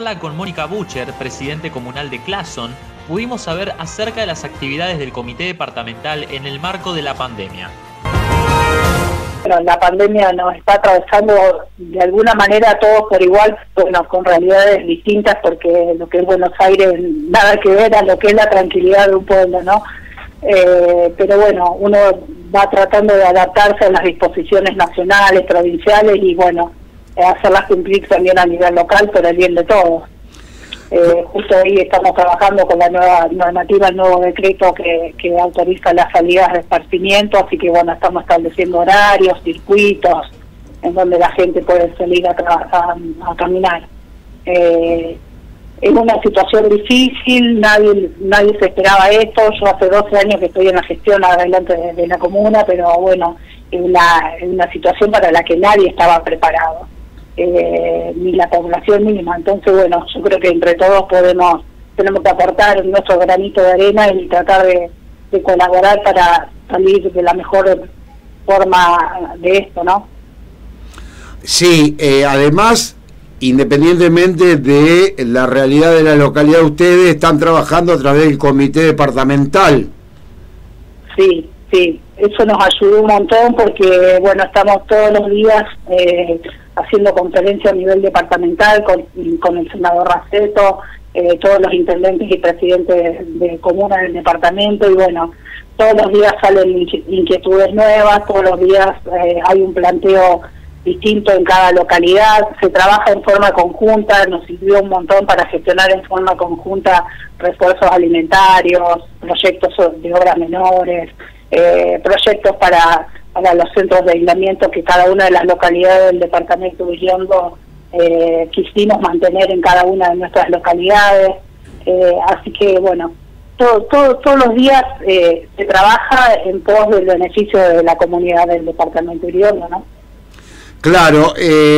charla con Mónica Bucher, presidente comunal de Clason, pudimos saber acerca de las actividades del comité departamental en el marco de la pandemia. Bueno, la pandemia nos está atravesando de alguna manera a todos por igual, bueno, con realidades distintas, porque lo que es Buenos Aires nada que ver a lo que es la tranquilidad de un pueblo, ¿no? Pero bueno, uno va tratando de adaptarse a las disposiciones nacionales, provinciales y bueno, hacerlas cumplir también a nivel local por el bien de todos. Justo hoy estamos trabajando con la nueva normativa, el nuevo decreto que autoriza las salidas de esparcimiento, así que bueno, estamos estableciendo horarios, circuitos, en donde la gente puede salir a caminar. Es una situación difícil, nadie se esperaba esto. Yo hace 12 años que estoy en la gestión adelante de la comuna, pero bueno, es una situación para la que nadie estaba preparado. Ni la población mínima. Entonces, bueno, yo creo que entre todos tenemos que aportar nuestro granito de arena y tratar de colaborar para salir de la mejor forma de esto, ¿no? Sí, además, independientemente de la realidad de la localidad, ustedes están trabajando a través del comité departamental. Sí, eso nos ayudó un montón porque, bueno, estamos todos los días haciendo conferencia a nivel departamental con el senador Raceto, todos los intendentes y presidentes de comunas del departamento, y bueno, todos los días salen inquietudes nuevas, todos los días hay un planteo distinto en cada localidad, se trabaja en forma conjunta, nos sirvió un montón para gestionar en forma conjunta refuerzos alimentarios, proyectos de obras menores, proyectos para los centros de aislamiento que cada una de las localidades del departamento de Iriondo quisimos mantener en cada una de nuestras localidades, así que bueno, todos los días se trabaja en pos del beneficio de la comunidad del departamento de Iriondo, ¿no? Claro,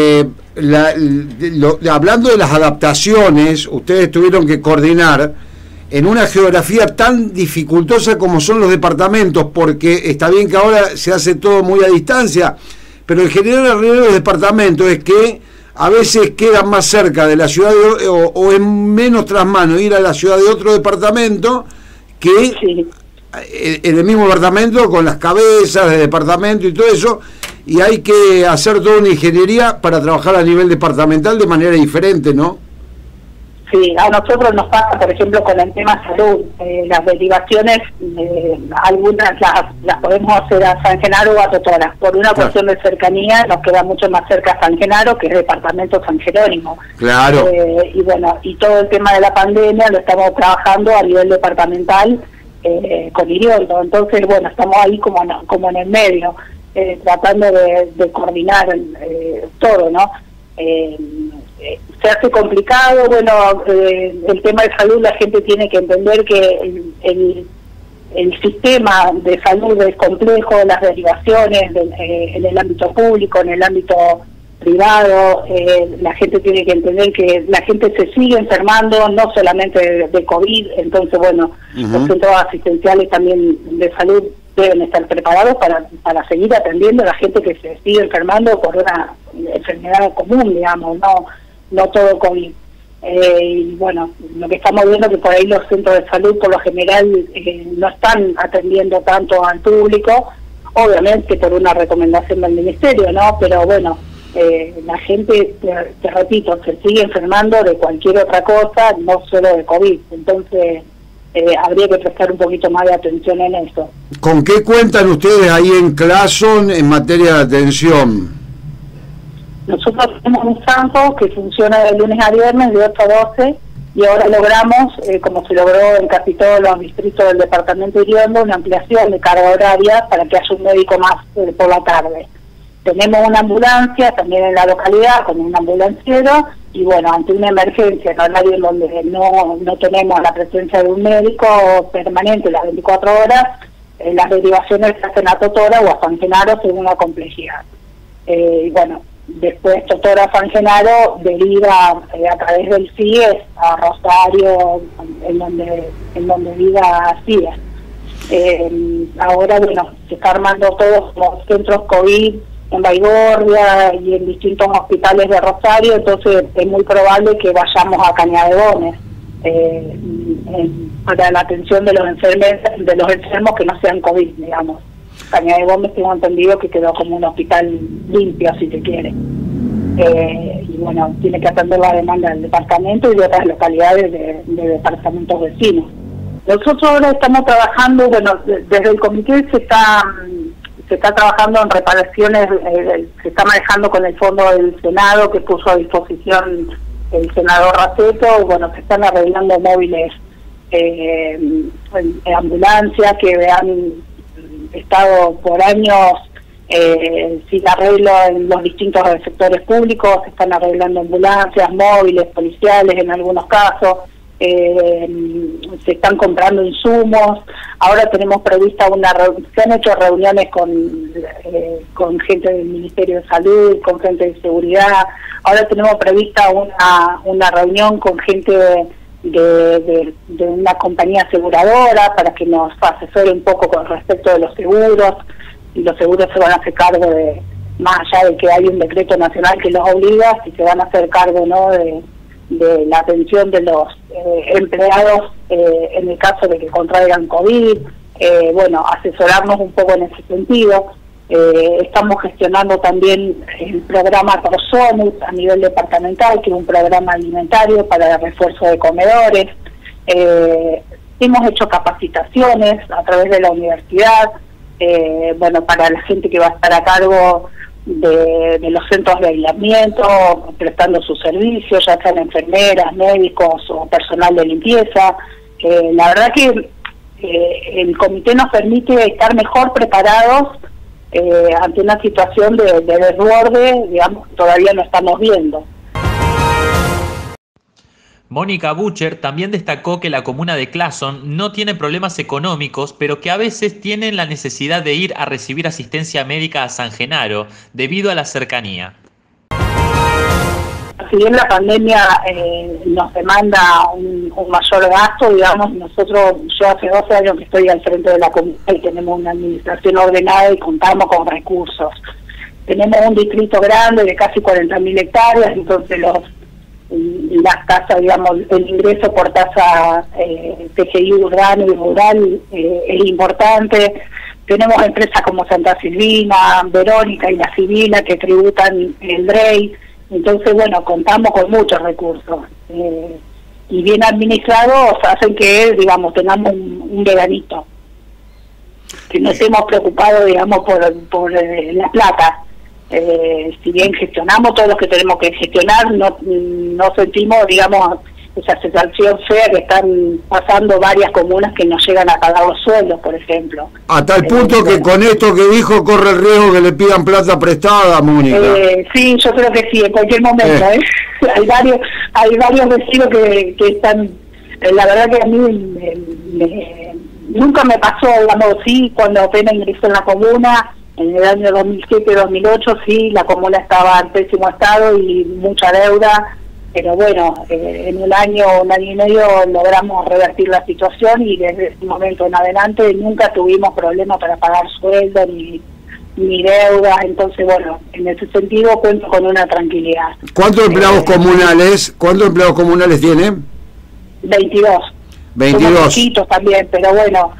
hablando de las adaptaciones, ustedes tuvieron que coordinar en una geografía tan dificultosa como son los departamentos, porque está bien que ahora se hace todo muy a distancia, pero en general el riesgo de los departamentos es que a veces quedan más cerca de la ciudad o es menos tras mano ir a la ciudad de otro departamento que en el mismo departamento, con las cabezas de departamento y todo eso, y hay que hacer toda una ingeniería para trabajar a nivel departamental de manera diferente, ¿no? Sí, a nosotros nos pasa, por ejemplo, con el tema salud. Las derivaciones, algunas las podemos hacer a San Genaro o a Totora. Por una cuestión de cercanía, nos queda mucho más cerca San Genaro, que es el departamento San Jerónimo. Claro. Y bueno, y todo el tema de la pandemia lo estamos trabajando a nivel departamental con Iriondo. Entonces, bueno, estamos ahí como en el medio, tratando de coordinar todo, ¿no? Se hace complicado, bueno, el tema de salud, la gente tiene que entender que el sistema de salud es complejo, las derivaciones en el ámbito público, en el ámbito privado, la gente tiene que entender que la gente se sigue enfermando, no solamente de COVID, entonces bueno, los centros asistenciales también de salud deben estar preparados para seguir atendiendo a la gente que se sigue enfermando por una enfermedad común, digamos, no todo COVID. Y bueno, lo que estamos viendo es que por ahí los centros de salud por lo general no están atendiendo tanto al público, obviamente por una recomendación del ministerio, ¿no? Pero bueno, la gente, te repito, se sigue enfermando de cualquier otra cosa, no solo de COVID. Entonces habría que prestar un poquito más de atención en eso. ¿Con qué cuentan ustedes ahí en Clason en materia de atención? Nosotros tenemos un SANCO que funciona de lunes a viernes de 8 a 12 y ahora logramos, como se logró en casi todos los distritos del departamento de Iriondo, una ampliación de carga horaria para que haya un médico más por la tarde. Tenemos una ambulancia también en la localidad con un ambulanciero y bueno, ante una emergencia en horario en donde no tenemos la presencia de un médico permanente las 24 horas, las derivaciones se hacen a Totora o a San Genaro según la complejidad. Y bueno, después Totora San Genaro deriva a través del CIES a Rosario, en donde viva CIES. Ahora, bueno, se está armando todos los centros COVID Baigorria y en distintos hospitales de Rosario, entonces es muy probable que vayamos a Cañada de Gómez para la atención de los enfermos que no sean COVID, digamos. Cañada de Gómez tengo entendido que quedó como un hospital limpio, si se quiere. Y bueno, tiene que atender la demanda del departamento y de otras localidades de departamentos vecinos. Nosotros ahora estamos trabajando, bueno, desde el comité se está trabajando en reparaciones, se está manejando con el fondo del Senado que puso a disposición el senador Raceto. Bueno, se están arreglando móviles, ambulancias que han estado por años sin arreglo en los distintos sectores públicos. Se están arreglando ambulancias, móviles, policiales en algunos casos. Se están comprando insumos. Ahora tenemos prevista se han hecho reuniones con gente del Ministerio de Salud, con gente de seguridad. Ahora tenemos prevista una reunión con gente de una compañía aseguradora para que nos asesore un poco con respecto de los seguros, y los seguros se van a hacer cargo de, más allá de que hay un decreto nacional que los obliga, si se van a hacer cargo, ¿no?, de la atención de los empleados en el caso de que contraigan COVID. Bueno, asesorarnos un poco en ese sentido. Estamos gestionando también el programa Prosonus a nivel departamental, que es un programa alimentario para el refuerzo de comedores. Hemos hecho capacitaciones a través de la universidad, bueno, para la gente que va a estar a cargo de los centros de aislamiento, prestando sus servicios, ya sean enfermeras, médicos o personal de limpieza. La verdad que el comité nos permite estar mejor preparados ante una situación de desborde, digamos, que todavía no estamos viendo. Mónica Bucher también destacó que la comuna de Clason no tiene problemas económicos, pero que a veces tienen la necesidad de ir a recibir asistencia médica a San Genaro, debido a la cercanía. Si bien la pandemia nos demanda un mayor gasto, digamos, yo hace 12 años que estoy al frente de la comuna y tenemos una administración ordenada y contamos con recursos. Tenemos un distrito grande de casi 40.000 hectáreas, entonces las tasas, digamos, el ingreso por tasa TGI urbano y rural es importante. Tenemos empresas como Santa Silvina, Verónica y La Sibila que tributan el DREI. Entonces, bueno, contamos con muchos recursos. Y bien administrados hacen que, digamos, tengamos un veranito. Que no estemos preocupados, digamos, por la plata. Si bien gestionamos todo lo que tenemos que gestionar, no sentimos, digamos, esa sensación fea que están pasando varias comunas que no llegan a pagar los sueldos, por ejemplo. A tal punto que con esto que dijo corre el riesgo que le pidan plata prestada, Mónica. Sí, yo creo que sí, en cualquier momento. Hay varios vecinos que están, la verdad que a mí nunca me pasó, digamos, sí, cuando apenas ingresé en la comuna, en el año 2007-2008, sí, la comuna estaba en pésimo estado y mucha deuda, pero bueno, en un año y medio logramos revertir la situación y desde ese momento en adelante nunca tuvimos problemas para pagar sueldo ni deudas. Entonces, bueno, en ese sentido cuento con una tranquilidad. ¿Cuántos empleados comunales tienen? 22. 22. Somos poquitos también, pero bueno,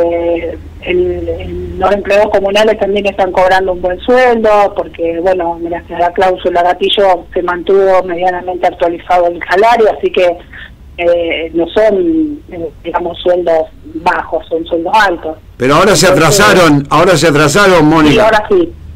los empleados comunales también están cobrando un buen sueldo, porque bueno, gracias a la cláusula gatillo se mantuvo medianamente actualizado el salario, así que no son, digamos, sueldos bajos, son sueldos altos. Pero ahora se atrasaron, Mónica. Sí, ahora sí.